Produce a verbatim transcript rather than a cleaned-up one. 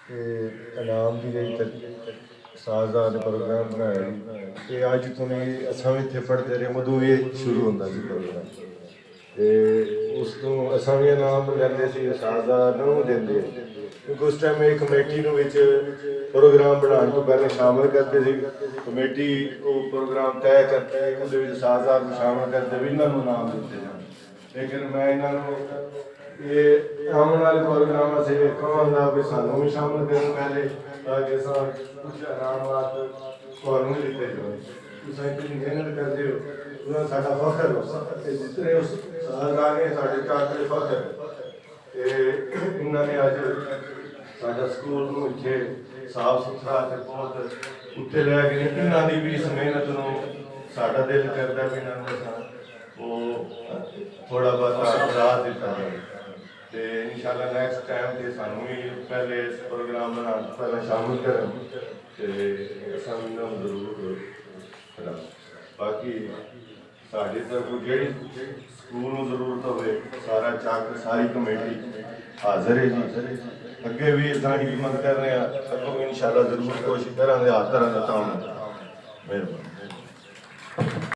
इनाम की जी साजदार ने प्रोग्राम बनाया जी। ये अज तो नहीं असा भी इतने पढ़ते रहे मदू भी शुरू होता सी प्रोग्राम। तो उस तो असा भी इनाम लेंदे सी साजदार नूं देंदे क्योंकि उस टाइम एक कमेटी नूं विच प्रोग्राम बनाने तो पहले शामिल करते थे। कमेटी वो प्रोग्राम तय करके उहदे विच साजदार नूं शामिल करते भी इन्हां नूं इनाम दिते जाण। लेकिन मैं इन्हां नूं ये आने वाले प्रोग्राम से कहूँगा भी सानू भी शामिल करें पहले ताकि कुछ आराम वास्ते थानू भी दिते जाए। तुम इतनी मेहनत करते हो उन्हें साडा फखर हो जितने उस सालदार ने साढ़े चार फखर इन्होंने अज साडा स्कूल नूं इत्थे साफ सुथरा ते बहुत उत्ते लै गए। इन्हां दी भी इस मेहनत नूं साडा दिल करदा भी इन्हां नूं वो थोड़ा बहुत साथ दिता जाए। तो इंशाल्लाह नैक्सट टाइम से सानू भी पहले इस प्रोग्राम बना पहले शामिल करें तो जरूर करा। बाकी साड़ी तरफ जी स्कूल में जरूरत हो सारा चक सारी कमेटी हाजिर है जी। अगे भी इतना हिम्मत कर रहे हैं अगों भी इंशाल्लाह जरूर कोशिश करेंगे हर तरह का काम। मेहरबानी।